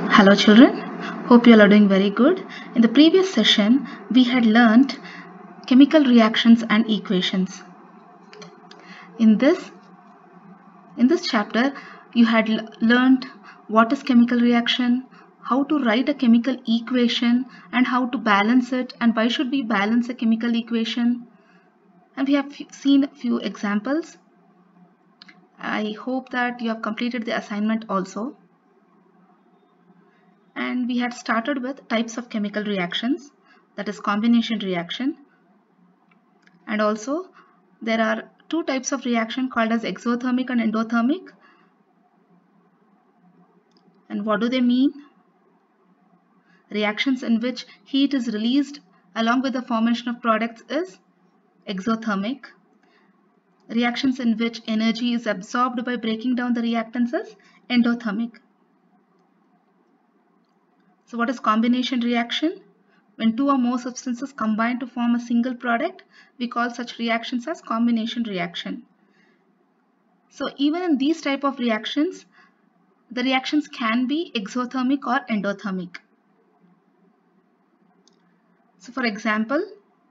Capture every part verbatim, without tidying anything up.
Hello children, hope you all are doing very good. In the previous session, we had learnt chemical reactions and equations. In this, in this chapter, you had learnt what is chemical reaction, how to write a chemical equation and how to balance it, and why should we balance a chemical equation. And we have seen a few examples. I hope that you have completed the assignment also. And we had started with types of chemical reactions, that is combination reaction. And also there are two types of reaction called as exothermic and endothermic. And what do they mean? Reactions in which heat is released along with the formation of products is exothermic. Reactions in which energy is absorbed by breaking down the reactants is endothermic. So what is combination reaction? When two or more substances combine to form a single product, we call such reactions as combination reaction. So even in these type of reactions, the reactions can be exothermic or endothermic. So for example,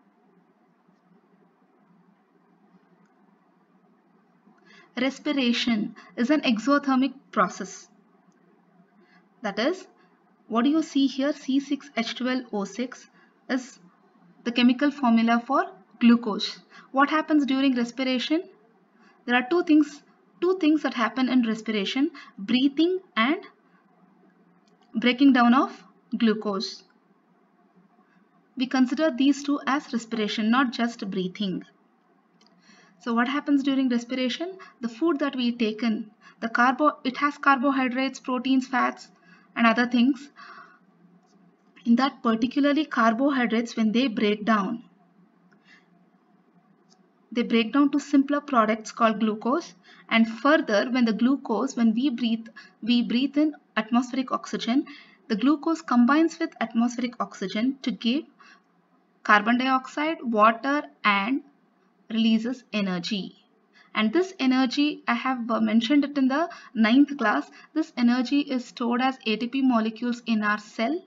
respiration is an exothermic process. That is, what do you see here? C six H twelve O six is the chemical formula for glucose. What happens during respiration? There are two things, two things that happen in respiration: breathing and breaking down of glucose. We consider these two as respiration, not just breathing. So what happens during respiration? The food that we take in, the carbo, it has carbohydrates, proteins, fats, and other things. In that particularly carbohydrates, when they break down, they break down to simpler products called glucose. And further, when the glucose, when we breathe, we breathe in atmospheric oxygen, the glucose combines with atmospheric oxygen to give carbon dioxide, water, and releases energy. And this energy, I have mentioned it in the ninth class, this energy is stored as A T P molecules in our cell.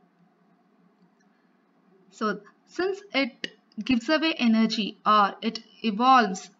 So since it gives away energy or it evolves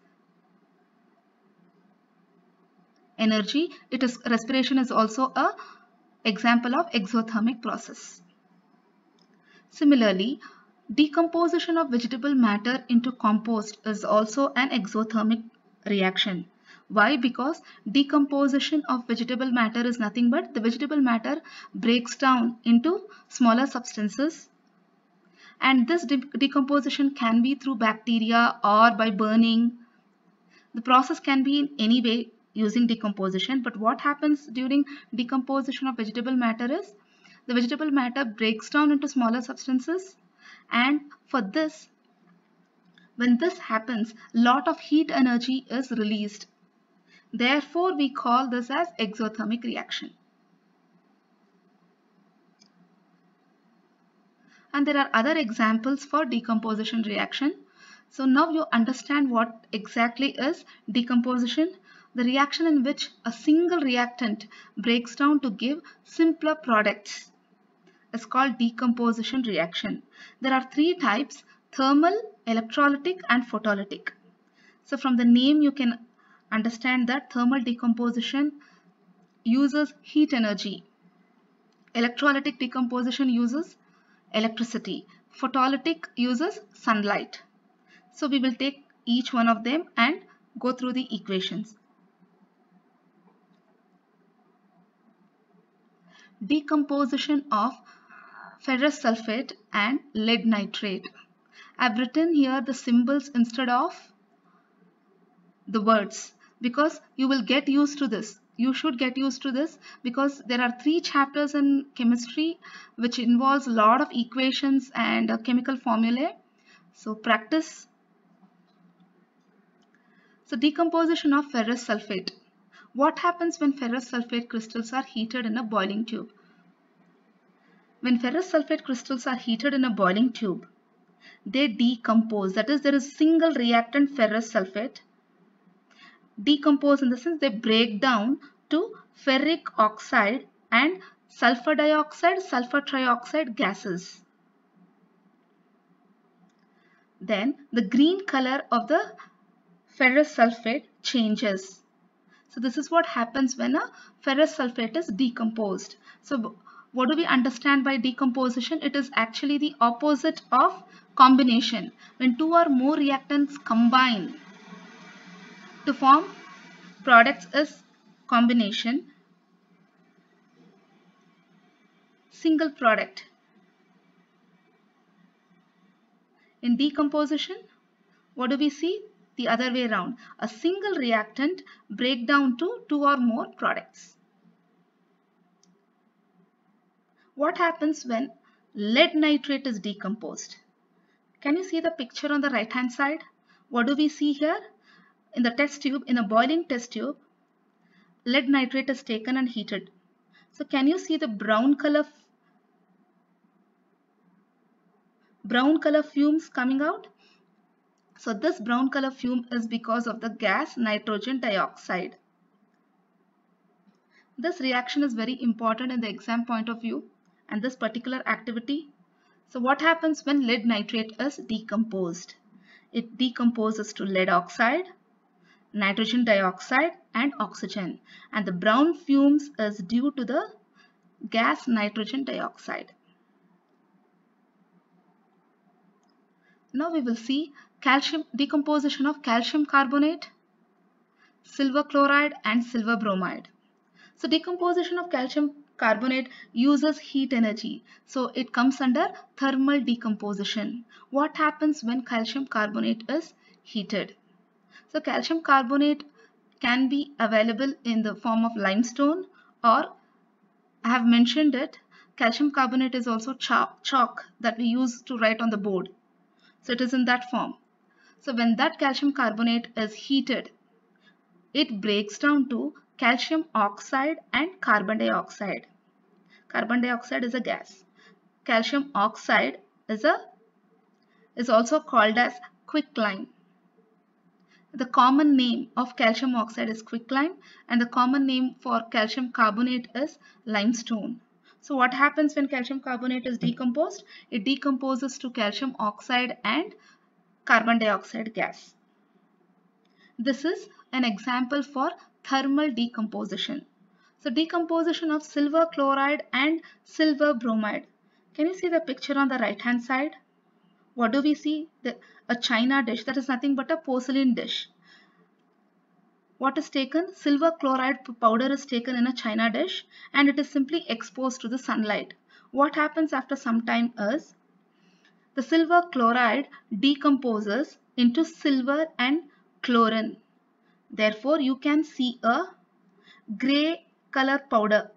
energy, it is respiration is also a example of exothermic process. Similarly, decomposition of vegetable matter into compost is also an exothermic reaction. Why? Because decomposition of vegetable matter is nothing but the vegetable matter breaks down into smaller substances, and this de decomposition can be through bacteria or by burning. The process can be in any way using decomposition, but what happens during decomposition of vegetable matter is the vegetable matter breaks down into smaller substances, and for this, when this happens, lot of heat energy is released. Therefore, we call this as exothermic reaction. And there are other examples for decomposition reaction. So now you understand what exactly is decomposition. The reaction in which a single reactant breaks down to give simpler products is called decomposition reaction. There are three types: thermal, electrolytic, and photolytic. So from the name you can understand that thermal decomposition uses heat energy. Electrolytic decomposition uses electricity. Photolytic uses sunlight. So we will take each one of them and go through the equations. Decomposition of ferrous sulfate and lead nitrate. I've written here the symbols instead of the words because you will get used to this. You should get used to this because there are three chapters in chemistry which involves a lot of equations and uh, chemical formulae. So practice. So decomposition of ferrous sulfate. What happens when ferrous sulfate crystals are heated in a boiling tube? When ferrous sulfate crystals are heated in a boiling tube, they decompose. That is, there is single reactant ferrous sulfate. Decompose in the sense they break down to ferric oxide and sulfur dioxide, sulfur trioxide gases. Then the green color of the ferrous sulfate changes. So this is what happens when a ferrous sulfate is decomposed. So what do we understand by decomposition? It is actually the opposite of combination. When two or more reactants combine to form products is combination. Single product. In decomposition, what do we see? The other way around. A single reactant break down to two or more products. What happens when lead nitrate is decomposed? Can you see the picture on the right hand side? What do we see here? In the test tube, in a boiling test tube, lead nitrate is taken and heated. So can you see the brown color brown color fumes coming out? So this brown color fume is because of the gas nitrogen dioxide. This reaction is very important in the exam point of view, and this particular activity. So what happens when lead nitrate is decomposed? It decomposes to lead oxide, nitrogen dioxide and oxygen, and the brown fumes is due to the gas nitrogen dioxide. Now we will see calcium decomposition of calcium carbonate, silver chloride and silver bromide. So decomposition of calcium carbonate uses heat energy, so it comes under thermal decomposition. What happens when calcium carbonate is heated? So calcium carbonate can be available in the form of limestone, or I have mentioned it, calcium carbonate is also chalk, chalk that we use to write on the board. So it is in that form. So when that calcium carbonate is heated, it breaks down to calcium oxide and carbon dioxide. Carbon dioxide is a gas. Calcium oxide is a is also called as quicklime. The common name of calcium oxide is quicklime, and the common name for calcium carbonate is limestone. So what happens when calcium carbonate is decomposed? It decomposes to calcium oxide and carbon dioxide gas. This is an example for thermal decomposition. So decomposition of silver chloride and silver bromide. Can you see the picture on the right hand side? What do we see? The, a china dish, that is nothing but a porcelain dish. What is taken? Silver chloride powder is taken in a china dish and it is simply exposed to the sunlight. What happens after some time is the silver chloride decomposes into silver and chlorine. Therefore, you can see a gray color powder.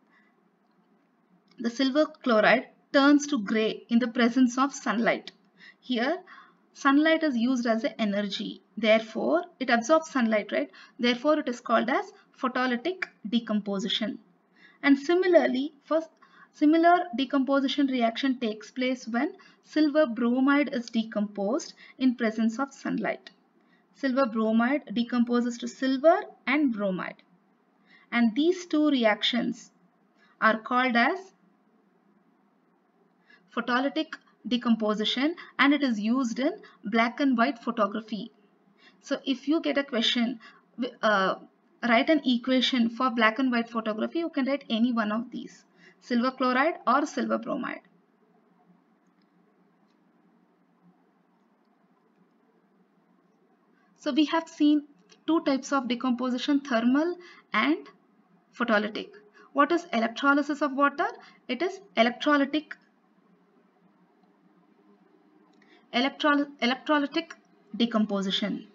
The silver chloride turns to gray in the presence of sunlight. Here, sunlight is used as an energy. Therefore, it absorbs sunlight, right? Therefore, it is called as photolytic decomposition. And similarly, for similar decomposition reaction takes place when silver bromide is decomposed in presence of sunlight. Silver bromide decomposes to silver and bromide. And these two reactions are called as photolytic decomposition, and it is used in black and white photography. So if you get a question, uh, write an equation for black and white photography, you can write any one of these, silver chloride or silver bromide. So we have seen two types of decomposition, thermal and photolytic. What is electrolysis of water? It is electrolytic electro electrolytic decomposition.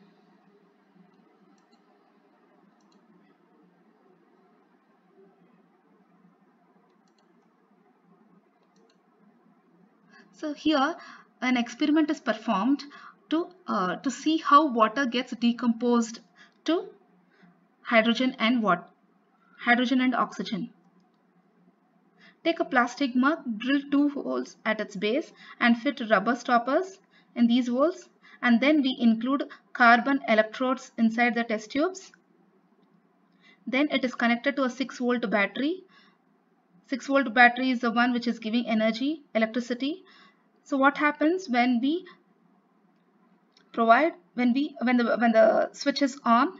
So here an experiment is performed to uh, to see how water gets decomposed to hydrogen and what hydrogen and oxygen. Take a plastic mug, drill two holes at its base and fit rubber stoppers in these holes, and then we include carbon electrodes inside the test tubes. Then it is connected to a six volt battery. six volt battery is the one which is giving energy, electricity. So what happens when we provide, when we when the when the switch is on,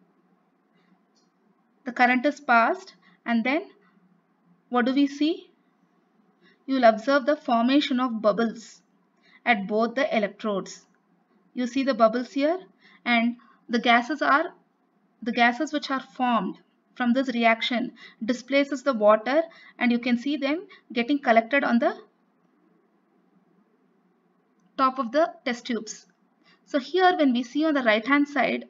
the current is passed, and then what do we see? You will observe the formation of bubbles at both the electrodes. You see the bubbles here, and the gases are the gases which are formed from this reaction displaces the water, and you can see them getting collected on the top of the test tubes. So here when we see on the right hand side,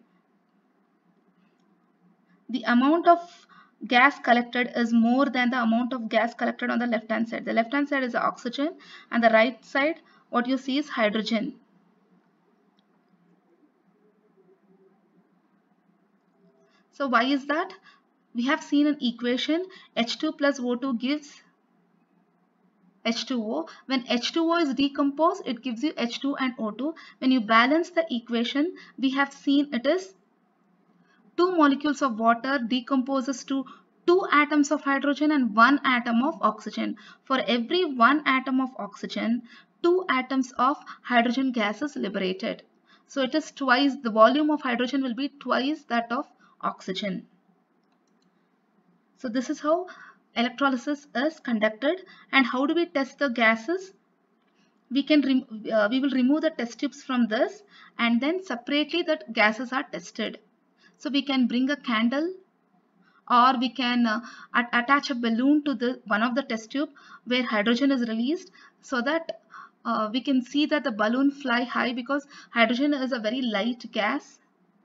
the amount of gas collected is more than the amount of gas collected on the left hand side. The left hand side is the oxygen, and the right side what you see is hydrogen. So why is that? We have seen an equation, H two plus O two gives H two O. When H two O is decomposed, it gives you H two and O two. When you balance the equation, we have seen it is two molecules of water decomposes to two atoms of hydrogen and one atom of oxygen. For every one atom of oxygen, two atoms of hydrogen gas is liberated. So it is twice, the volume of hydrogen will be twice that of oxygen. So this is how electrolysis is conducted. And how do we test the gases? We can uh, we will remove the test tubes from this, and then separately that gases are tested. So we can bring a candle, or we can uh, attach a balloon to the one of the test tube where hydrogen is released, so that uh, we can see that the balloon fly high, because hydrogen is a very light gas.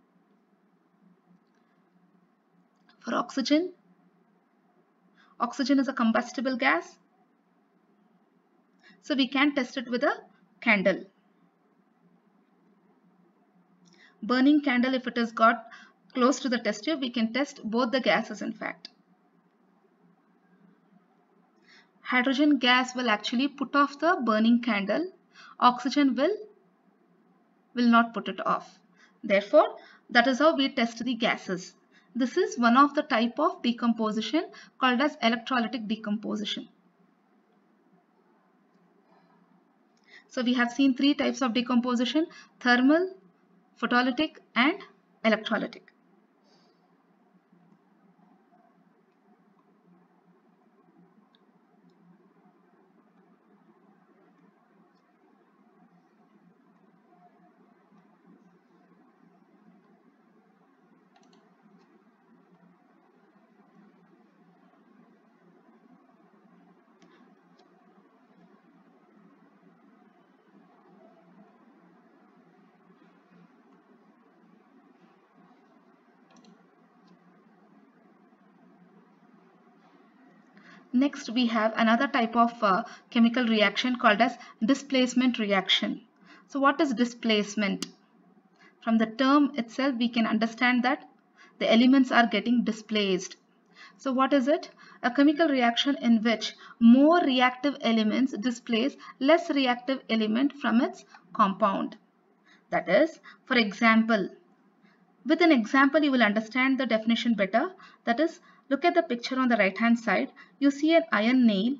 For oxygen, oxygen is a combustible gas, so we can test it with a candle. Burning candle, if it has got close to the test tube, we can test both the gases. In fact, hydrogen gas will actually put off the burning candle, oxygen will will not put it off. Therefore, that is how we test the gases. This is one of the type of decomposition called as electrolytic decomposition. So we have seen three types of decomposition: thermal, photolytic and electrolytic. Next, we have another type of uh, chemical reaction called as displacement reaction. So what is displacement? From the term itself, we can understand that the elements are getting displaced. So what is it? A chemical reaction in which more reactive elements displace less reactive element from its compound. That is, for example, with an example you will understand the definition better. That is, look at the picture on the right hand side. You see an iron nail.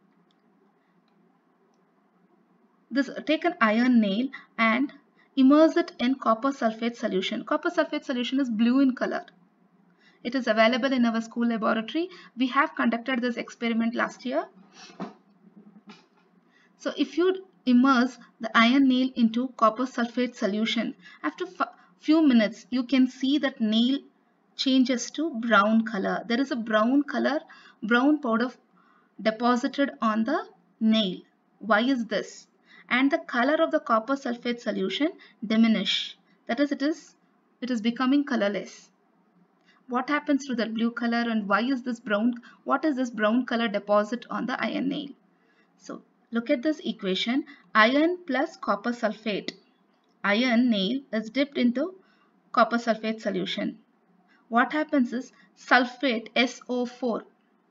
This take an iron nail and immerse it in copper sulfate solution. Copper sulfate solution is blue in color. It is available in our school laboratory. We have conducted this experiment last year. So if you immerse the iron nail into copper sulfate solution, after few minutes you can see that nail changes to brown color. There is a brown color, brown powder deposited on the nail. Why is this? And the color of the copper sulfate solution diminish. That is, it is it is becoming colorless. What happens to that blue color, and why is this brown? What is this brown color deposit on the iron nail? So look at this equation: iron plus copper sulfate. Iron nail is dipped into copper sulfate solution. What happens is sulfate S O four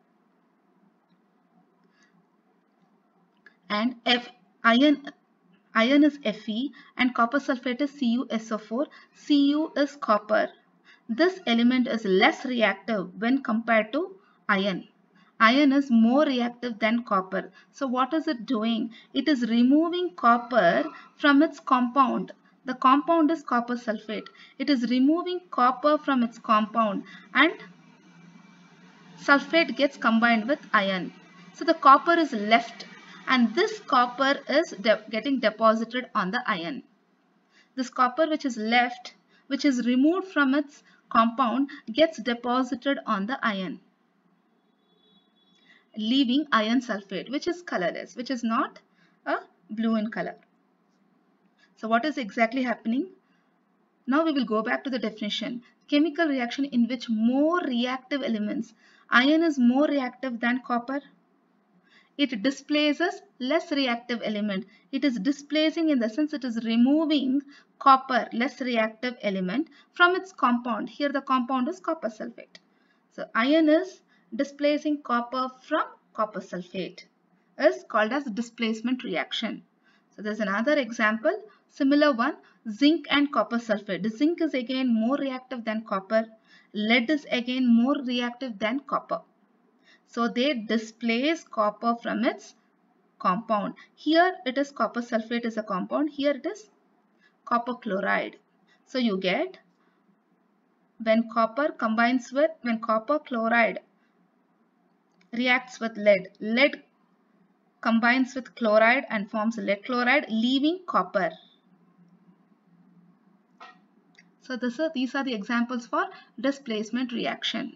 and F iron iron is Fe and copper sulfate is C u S O four. C u is copper. This element is less reactive when compared to iron. Iron is more reactive than copper. So what is it doing? It is removing copper from its compound. The compound is copper sulfate. It is removing copper from its compound and sulfate gets combined with iron. So the copper is left and this copper is de getting deposited on the iron. This copper which is left, which is removed from its compound, gets deposited on the iron, leaving iron sulfate, which is colorless, which is not a blue in color. So what is exactly happening? Now we will go back to the definition. Chemical reaction in which more reactive elements. Iron is more reactive than copper. It displaces less reactive element. It is displacing in the sense it is removing copper, less reactive element, from its compound. Here the compound is copper sulfate. So iron is displacing copper from copper sulfate, is called as displacement reaction. So there's another example, similar one, zinc and copper sulfate. The zinc is again more reactive than copper. Lead is again more reactive than copper. So they displace copper from its compound. Here it is copper sulfate is a compound. Here it is copper chloride. So you get when copper combines with, when copper chloride reacts with lead, lead combines with chloride and forms lead chloride, leaving copper. So this are, these are the examples for displacement reaction.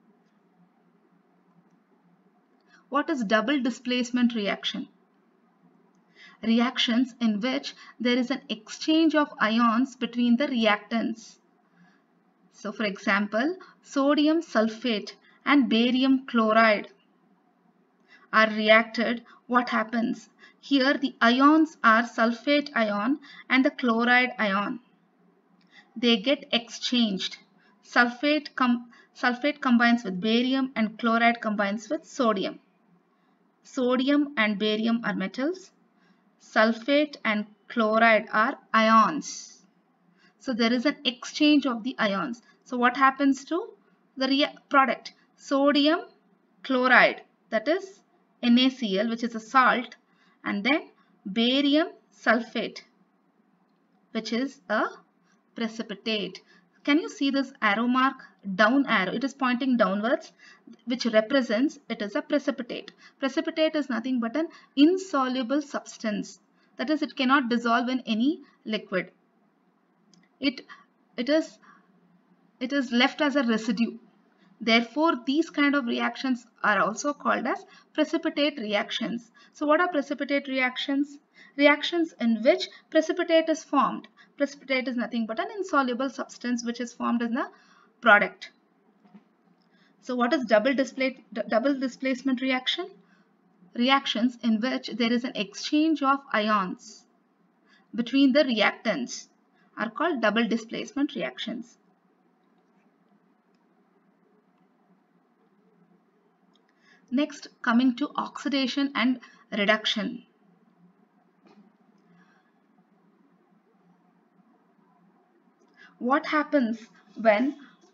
What is double displacement reaction? Reactions in which there is an exchange of ions between the reactants. So for example, sodium sulfate and barium chloride are reacted. What happens? Here the ions are sulfate ion and the chloride ion. They get exchanged. Sulfate, com sulfate combines with barium and chloride combines with sodium. Sodium and barium are metals. Sulfate and chloride are ions. So there is an exchange of the ions. So what happens to the product? Sodium chloride, that is NaCl, which is a salt, and then barium sulfate, which is a precipitate. Can you see this arrow mark? Down arrow. It is pointing downwards, which represents it is a precipitate. Precipitate is nothing but an insoluble substance. That is, it cannot dissolve in any liquid. It, it, is, it is left as a residue. Therefore, these kind of reactions are also called as precipitate reactions. So what are precipitate reactions? Reactions in which precipitate is formed. Precipitate is nothing but an insoluble substance which is formed in the product. So what is double, display, double displacement reaction? Reactions in which there is an exchange of ions between the reactants are called double displacement reactions. Next, coming to oxidation and reduction. What happens when,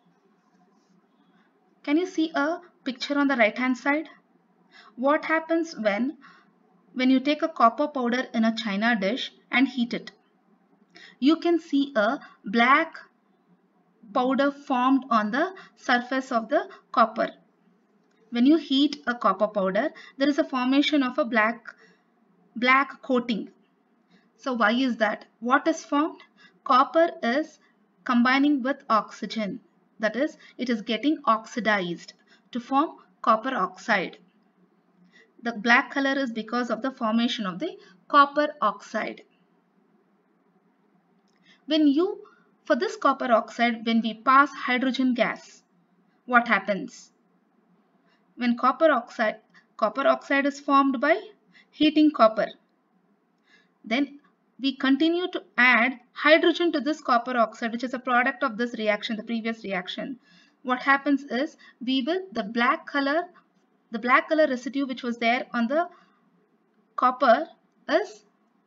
can you see a picture on the right hand side? What happens when, when you take a copper powder in a china dish and heat it? You can see a black powder formed on the surface of the copper. When you heat a copper powder, there is a formation of a black, black coating. So why is that? What is formed? Copper is combining with oxygen. That is, it is getting oxidized to form copper oxide. The black color is because of the formation of the copper oxide. When you, for this copper oxide, when we pass hydrogen gas, what happens? When copper oxide, copper oxide is formed by heating copper. Then we continue to add hydrogen to this copper oxide, which is a product of this reaction, the previous reaction. What happens is we will, the black color, the black color residue which was there on the copper is,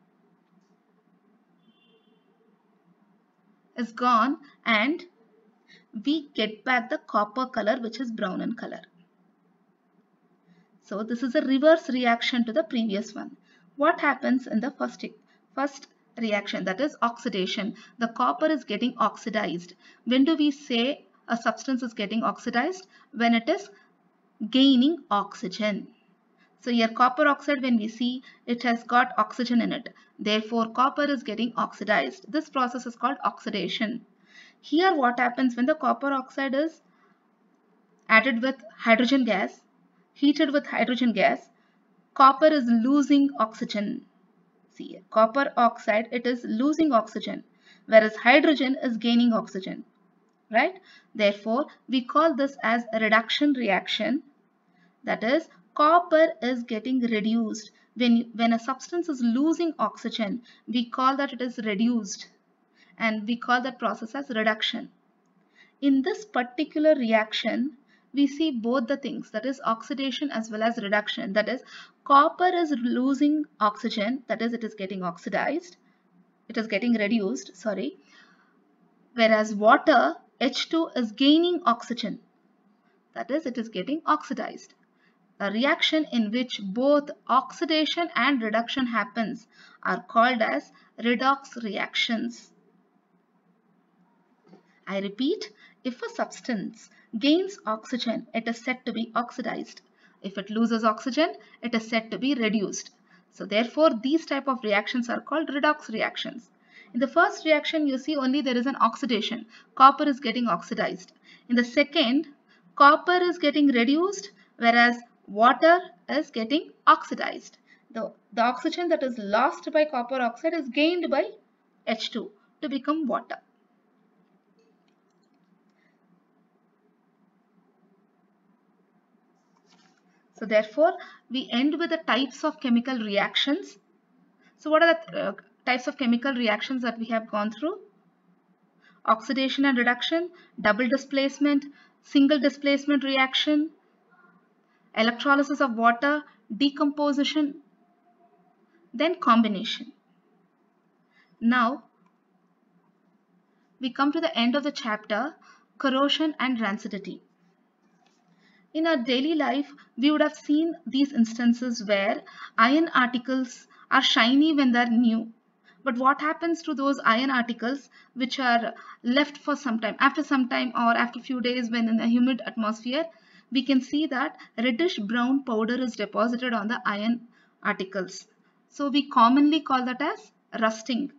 is gone and we get back the copper color which is brown in color. So this is a reverse reaction to the previous one. What happens in the first, first reaction, that is oxidation? The copper is getting oxidized. When do we say a substance is getting oxidized? When it is gaining oxygen. So here copper oxide, when we see, it has got oxygen in it. Therefore copper is getting oxidized. This process is called oxidation. Here what happens when the copper oxide is added with hydrogen gas, heated with hydrogen gas, copper is losing oxygen. See here, copper oxide, it is losing oxygen, whereas hydrogen is gaining oxygen, right? Therefore, we call this as a reduction reaction. That is, copper is getting reduced. When, when a substance is losing oxygen, we call that it is reduced, and we call that process as reduction. In this particular reaction, we see both the things, that is oxidation as well as reduction. That is, copper is losing oxygen, that is it is getting oxidized, it is getting reduced, sorry, whereas water, H two, is gaining oxygen, that is it is getting oxidized. A reaction in which both oxidation and reduction happens are called as redox reactions. I repeat, if a substance gains oxygen, it is said to be oxidized. If it loses oxygen, it is said to be reduced. So therefore, these type of reactions are called redox reactions. In the first reaction, you see only there is an oxidation. Copper is getting oxidized. In the second, copper is getting reduced, whereas water is getting oxidized. The, the oxygen that is lost by copper oxide is gained by H two to become water. So therefore, we end with the types of chemical reactions. So what are the uh, types of chemical reactions that we have gone through? Oxidation and reduction, double displacement, single displacement reaction, electrolysis of water, decomposition, then combination. Now, we come to the end of the chapter, corrosion and rancidity. In our daily life, we would have seen these instances where iron articles are shiny when they're new. But what happens to those iron articles which are left for some time? After some time or after a few days, when in a humid atmosphere, we can see that reddish brown powder is deposited on the iron articles. So we commonly call that as rusting.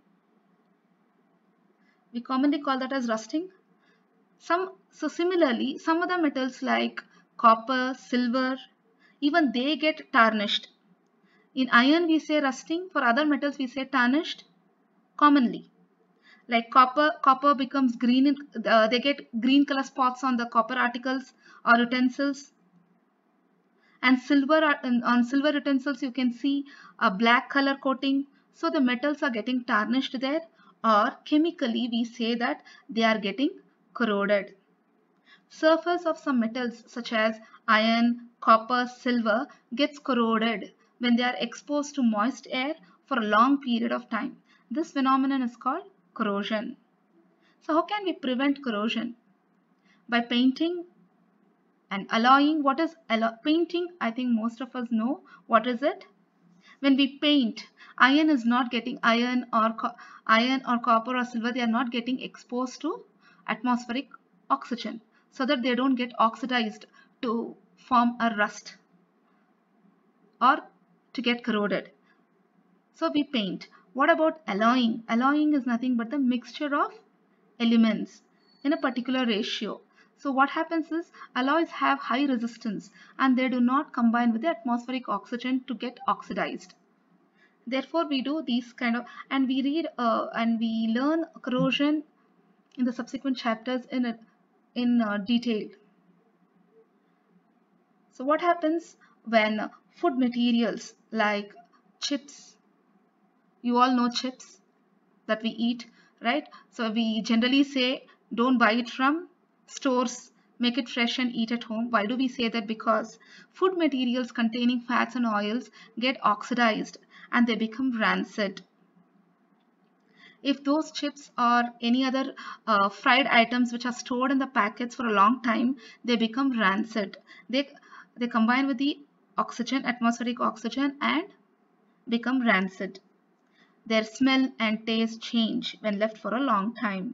We commonly call that as rusting. Some, so similarly, some other metals like copper, silver, even they get tarnished. In iron we say rusting, for other metals we say tarnished commonly. Like copper, copper becomes green, uh, they get green color spots on the copper articles or utensils. And silver, on silver utensils you can see a black color coating. So the metals are getting tarnished there, or chemically we say that they are getting corroded. Surface of some metals such as iron, copper, silver gets corroded when they are exposed to moist air for a long period of time. This phenomenon is called corrosion. So how can we prevent corrosion? By painting and alloying. What is painting? I think most of us know. What is it? When we paint, iron is not getting iron or iron or copper or silver, they are not getting exposed to atmospheric oxygen, so that they don't get oxidized to form a rust or to get corroded. So we paint. What about alloying? Alloying is nothing but the mixture of elements in a particular ratio. So what happens is alloys have high resistance and they do not combine with the atmospheric oxygen to get oxidized. Therefore we do these kind of, and we read uh, and we learn corrosion in the subsequent chapters in a, in uh, detail. So what happens when food materials like chips, you all know chips that we eat, right? So we generally say don't buy it from stores, make it fresh and eat at home. Why do we say that? Because food materials containing fats and oils get oxidized and they become rancid. If those chips or any other uh, fried items which are stored in the packets for a long time, they become rancid. They, they combine with the oxygen, atmospheric oxygen, and become rancid. Their smell and taste change when left for a long time.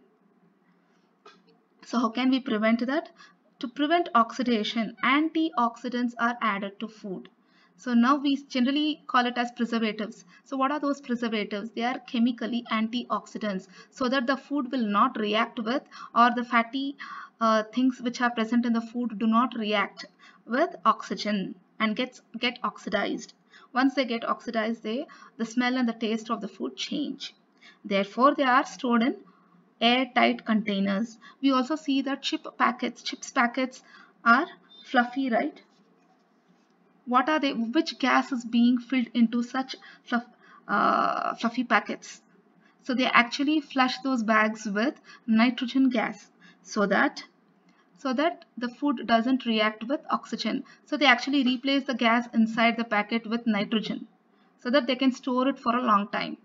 So how can we prevent that? To prevent oxidation, antioxidants are added to food. So now we generally call it as preservatives. So what are those preservatives? They are chemically antioxidants, so that the food will not react with, or the fatty uh, things which are present in the food do not react with oxygen and gets get oxidized. Once they get oxidized, they the smell and the taste of the food change. Therefore, they are stored in airtight containers. We also see that chip packets, chips packets are fluffy, right? What are they? Which gas is being filled into such fluff, uh, fluffy packets? So they actually flush those bags with nitrogen gas, so that so that the food doesn't react with oxygen. So they actually replace the gas inside the packet with nitrogen, so that they can store it for a long time.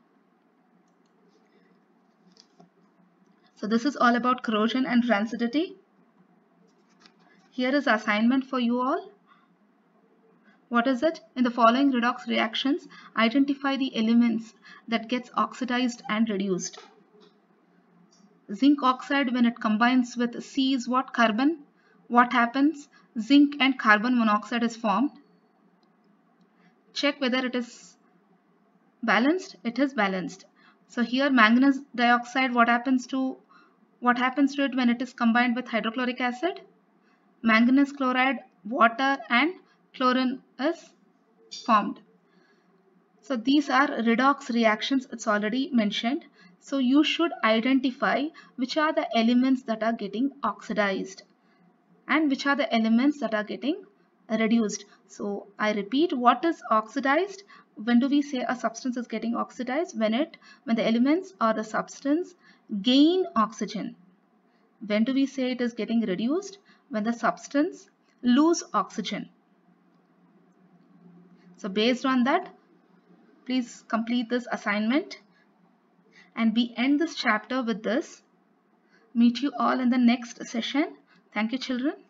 So this is all about corrosion and rancidity. Here is assignment for you all. What is it? In the following redox reactions, identify the elements that gets oxidized and reduced. Zinc oxide, when it combines with C, is what? Carbon. What happens? Zinc and carbon monoxide is formed. Check whether it is balanced. It is balanced. So here manganese dioxide, what happens to what happens to it when it is combined with hydrochloric acid? Manganese chloride, water, and chlorine is formed. So these are redox reactions, it's already mentioned. So you should identify which are the elements that are getting oxidized and which are the elements that are getting reduced. So I repeat, what is oxidized? When do we say a substance is getting oxidized? When it when the elements or the substance gain oxygen. When do we say it is getting reduced? When the substance lose oxygen. So based on that, please complete this assignment, and we end this chapter with this. Meet you all in the next session. Thank you, children.